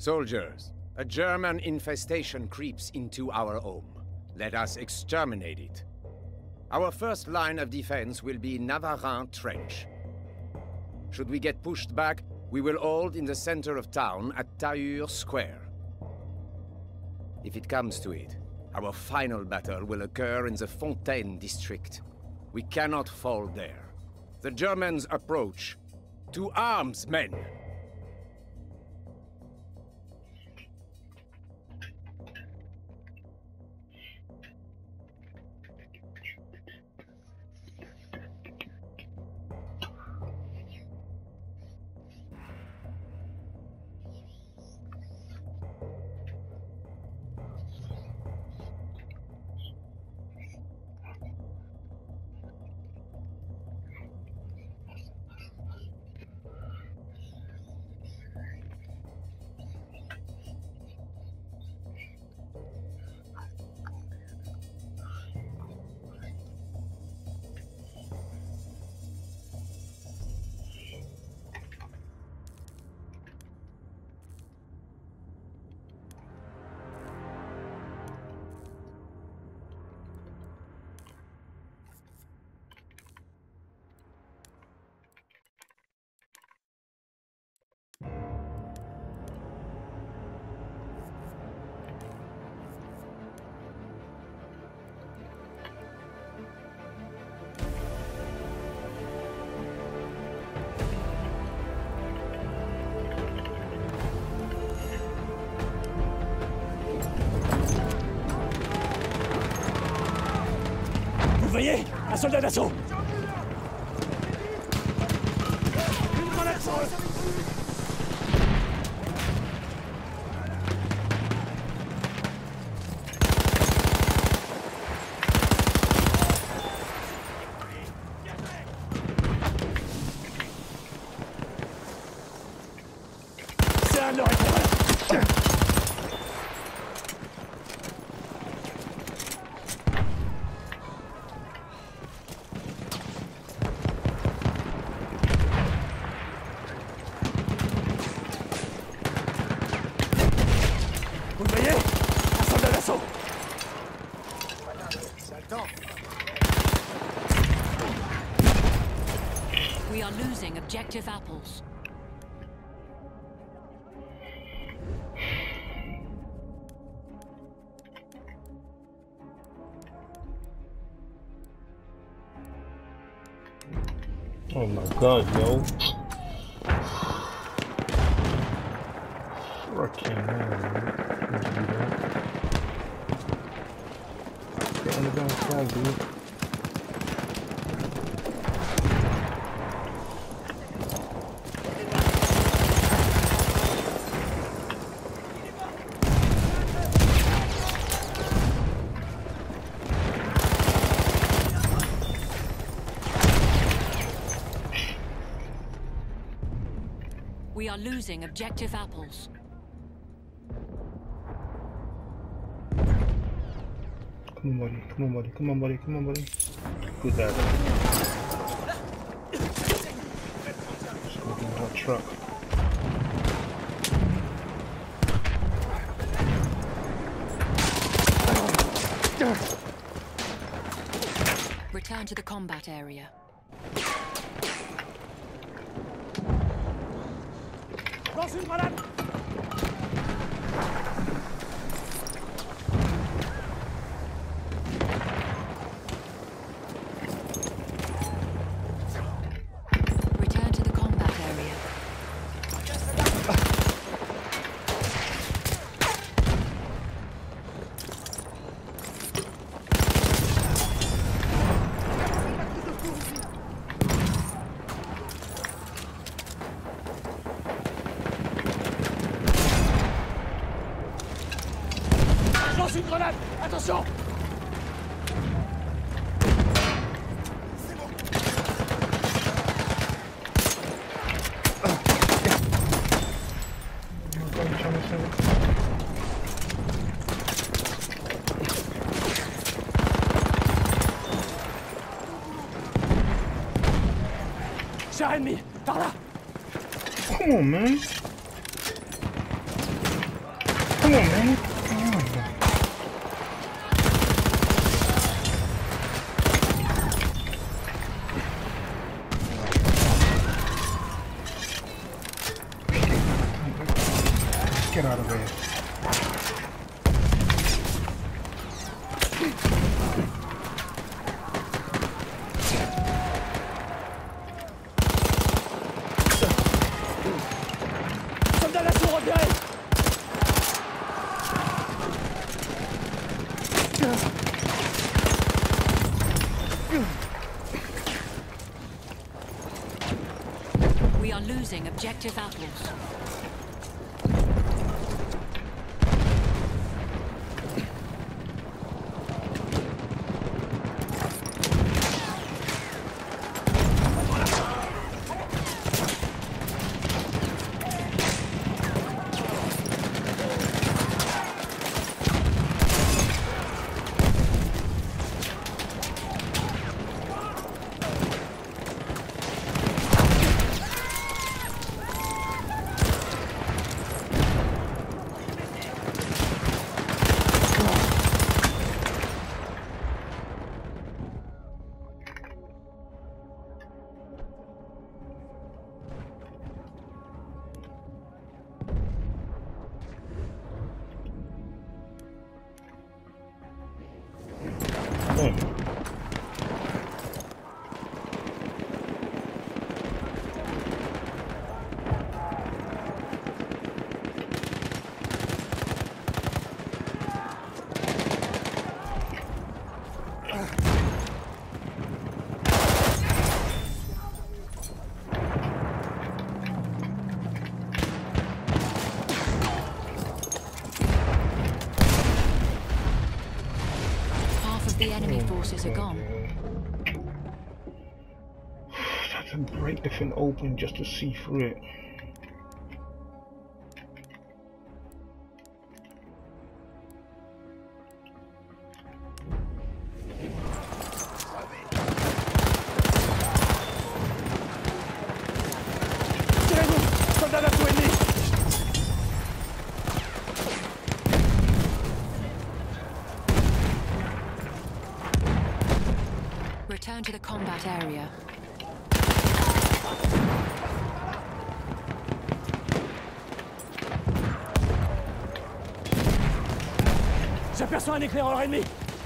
Soldiers, a German infestation creeps into our home. Let us exterminate it. Our first line of defense will be Navarin Trench. Should we get pushed back, we will hold in the center of town at Tahure Square. If it comes to it, our final battle will occur in the Fontaine district. We cannot fall there. The Germans approach. To arms, men! Vous voyez, un soldat d'assaut. Une grenade sur eux. C'est un de leurs répondeurs. Vous voyez, un soldat d'assaut. We are losing objective apples. Oh my god, yo. Fucking hell, man. Can't do that. Get on the damn flag, dude. We are losing objective apples. Come on, buddy. Come on, buddy. Come on, buddy. Come on, buddy. Good dad. Smoking hot truck. Return to the combat area. Lance une grenade. Return to the combat area. Lance une grenade. Attention. Char ennemi, par là. Come on, man. Come on, man. Come on. Get out of there. Soldat d'assaut repéré! We are losing objective apples. The enemy forces are gone. I had to break the thing open just to see through it. Tirez-vous! Soldat d'assaut ennemi! Return to the combat area. J'aperçois un éclaireur ennemi!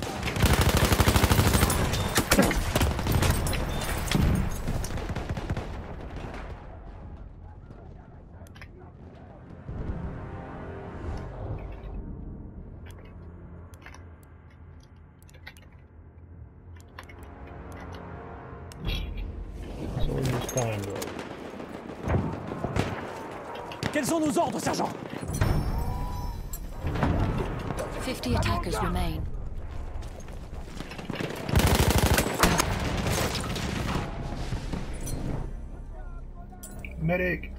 Quels sont nos ordres, sergent? 50 attackers remain. Medic!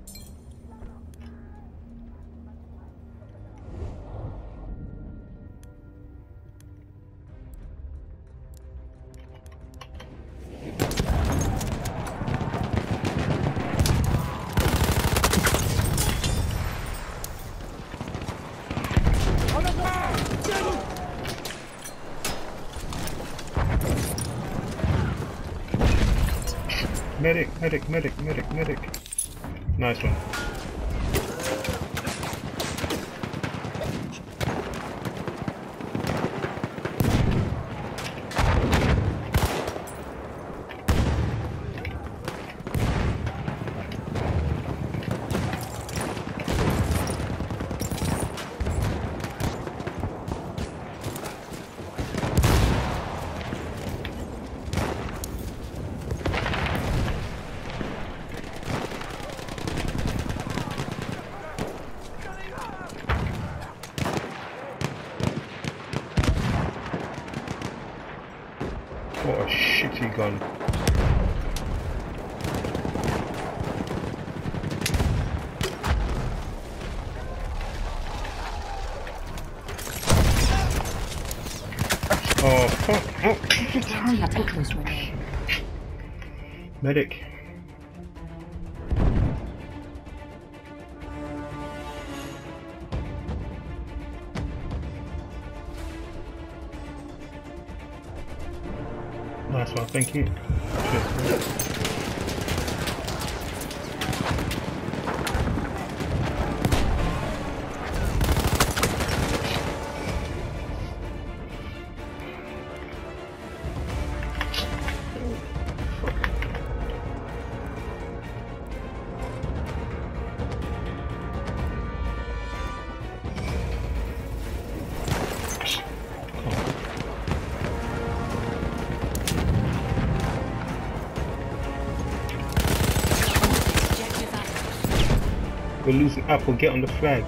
Medic. Nice one. What a shitty gun. Oh, fuck. 20 attackers remain. Medic. Thank you. Cheers. Objective apples. We're losing Apple, get on the flag.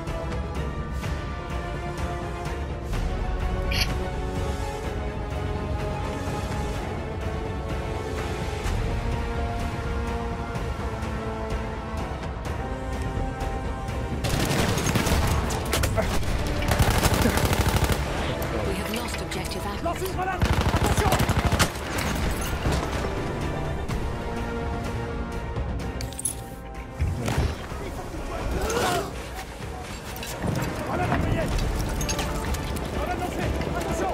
We have lost objective apples. Lance une grenade! Attention! Grenade appuyée! Grenade lancée! Attention!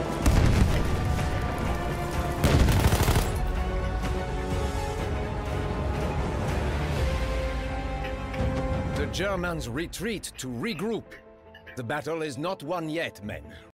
The Germans retreat to regroup. The battle is not won yet, men.